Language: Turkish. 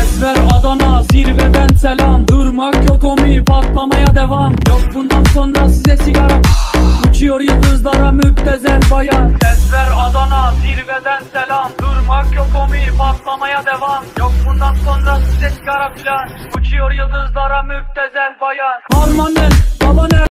Ses ver Adana, zirveden selam. Durmak yok omi, patlamaya devam. Yok bundan sonra size sigara. Uçuyor yıldızlara müptezel bayan. Ses ver Adana, zirveden selam. Durmak yok omi, patlamaya devam. Yok bundan sonra size sigara filan. Uçuyor yıldızlara müptezel bayan. Harmanel, baba ne?